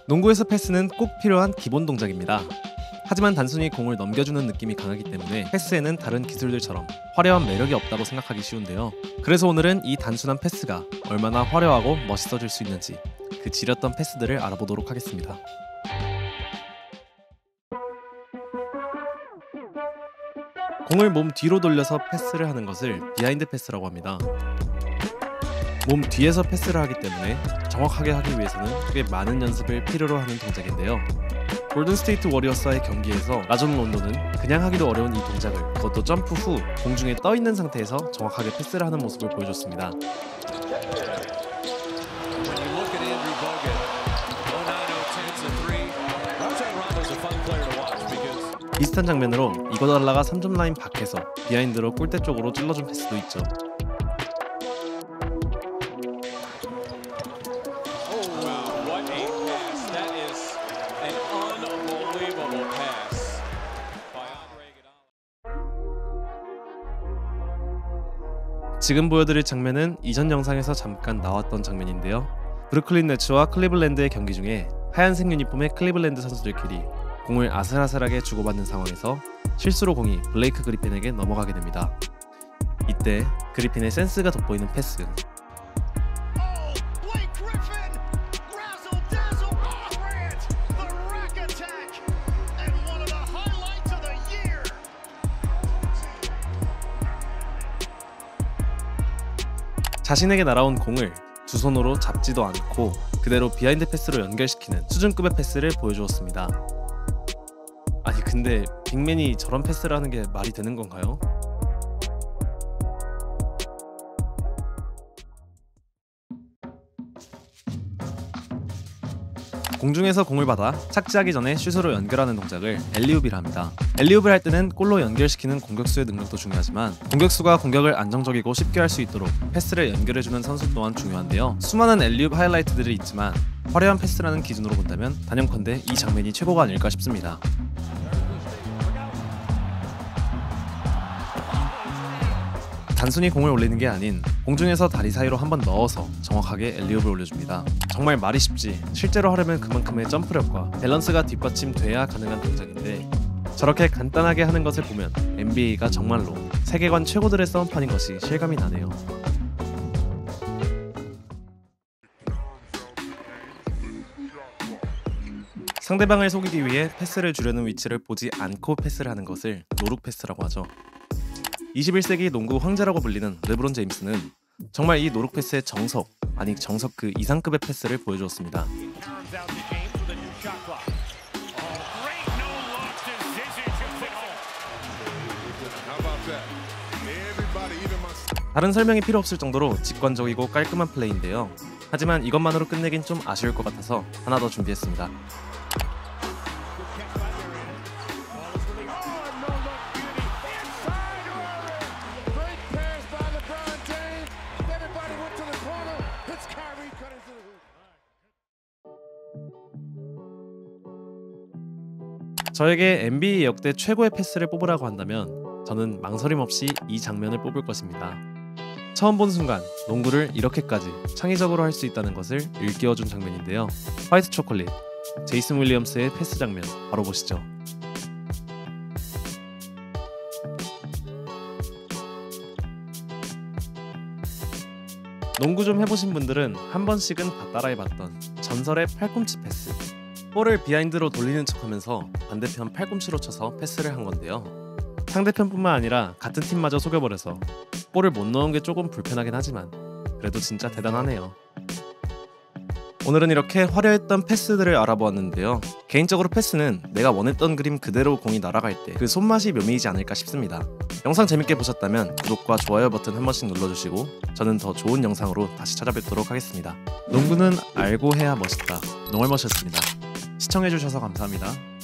농구에서 패스는 꼭 필요한 기본 동작입니다. 하지만 단순히 공을 넘겨주는 느낌이 강하기 때문에 패스에는 다른 기술들처럼 화려한 매력이 없다고 생각하기 쉬운데요. 그래서 오늘은 이 단순한 패스가 얼마나 화려하고 멋있어질 수 있는지 그 지렸던 패스들을 알아보도록 하겠습니다. 공을 몸 뒤로 돌려서 패스를 하는 것을 비하인드 패스라고 합니다. 몸 뒤에서 패스를 하기 때문에 정확하게 하기 위해서는 꽤 많은 연습을 필요로 하는 동작인데요. 골든스테이트 워리어스와의 경기에서 라존 론도는 그냥 하기도 어려운 이 동작을 그것도 점프 후 공중에 떠 있는 상태에서 정확하게 패스를 하는 모습을 보여줬습니다. 비슷한 장면으로 이거달라가 3점 라인 밖에서 비하인드로 골대 쪽으로 찔러준 패스도 있죠. 지금 보여드릴 장면은 이전 영상에서 잠깐 나왔던 장면인데요. 브루클린 네츠와 클리블랜드의 경기 중에 하얀색 유니폼의 클리블랜드 선수들끼리 공을 아슬아슬하게 주고받는 상황에서 실수로 공이 블레이크 그리핀에게 넘어가게 됩니다. 이때 그리핀의 센스가 돋보이는 패스. 자신에게 날아온 공을 두 손으로 잡지도 않고 그대로 비하인드 패스로 연결시키는 수준급의 패스를 보여주었습니다. 아니 근데 빅맨이 저런 패스를 하는 게 말이 되는 건가요? 공중에서 공을 받아 착지하기 전에 슛으로 연결하는 동작을 엘리웁이라 합니다. 엘리웁을 할 때는 골로 연결시키는 공격수의 능력도 중요하지만 공격수가 공격을 안정적이고 쉽게 할 수 있도록 패스를 연결해주는 선수 또한 중요한데요. 수많은 엘리웁 하이라이트들이 있지만 화려한 패스라는 기준으로 본다면 단연컨대 이 장면이 최고가 아닐까 싶습니다. 단순히 공을 올리는 게 아닌 공중에서 다리 사이로 한번 넣어서 정확하게 엘리웁을 올려줍니다. 정말 말이 쉽지 실제로 하려면 그만큼의 점프력과 밸런스가 뒷받침돼야 가능한 동작인데 저렇게 간단하게 하는 것을 보면 NBA가 정말로 세계관 최고들의 싸움판인 것이 실감이 나네요. 상대방을 속이기 위해 패스를 주려는 위치를 보지 않고 패스를 하는 것을 노룩 패스라고 하죠. 21세기 농구 황제라고 불리는 르브론 제임스는 정말 이 노룩 패스의 정석, 아니 정석 그 이상급의 패스를 보여주었습니다. 다른 설명이 필요 없을 정도로 직관적이고 깔끔한 플레이인데요. 하지만 이것만으로 끝내긴 좀 아쉬울 것 같아서 하나 더 준비했습니다. 저에게 NBA 역대 최고의 패스를 뽑으라고 한다면 저는 망설임 없이 이 장면을 뽑을 것입니다. 처음 본 순간 농구를 이렇게까지 창의적으로 할 수 있다는 것을 일깨워준 장면인데요. 화이트 초콜릿, 제이슨 윌리엄스의 패스 장면 바로 보시죠. 농구 좀 해보신 분들은 한 번씩은 다 따라해봤던 전설의 팔꿈치 패스. 볼을 비하인드로 돌리는 척하면서 반대편 팔꿈치로 쳐서 패스를 한 건데요. 상대편뿐만 아니라 같은 팀마저 속여버려서 볼을 못 넣은 게 조금 불편하긴 하지만 그래도 진짜 대단하네요. 오늘은 이렇게 화려했던 패스들을 알아보았는데요. 개인적으로 패스는 내가 원했던 그림 그대로 공이 날아갈 때 그 손맛이 묘미이지 않을까 싶습니다. 영상 재밌게 보셨다면 구독과 좋아요 버튼 한 번씩 눌러주시고 저는 더 좋은 영상으로 다시 찾아뵙도록 하겠습니다. 농구는 알고 해야 멋있다. 농얼머시였습니다. 시청해주셔서 감사합니다.